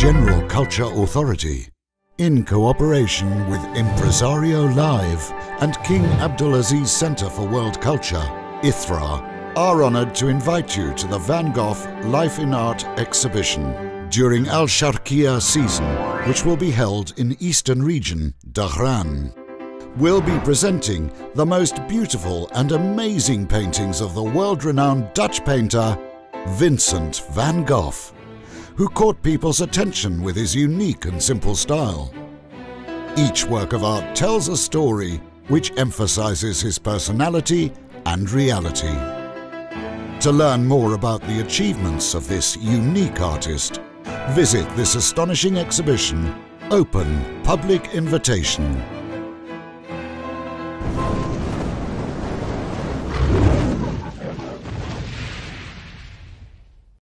General Culture Authority, in cooperation with Impresario Live and King Abdul-Aziz Center for World Culture, Ithra, are honoured to invite you to the Van Gogh Life in Art exhibition during Al-Sharqiyya season, which will be held in Eastern Region, Dhahran. We'll be presenting the most beautiful and amazing paintings of the world-renowned Dutch painter Vincent Van Gogh, who caught people's attention with his unique and simple style. Each work of art tells a story which emphasizes his personality and reality. To learn more about the achievements of this unique artist, visit this astonishing exhibition, open public invitation.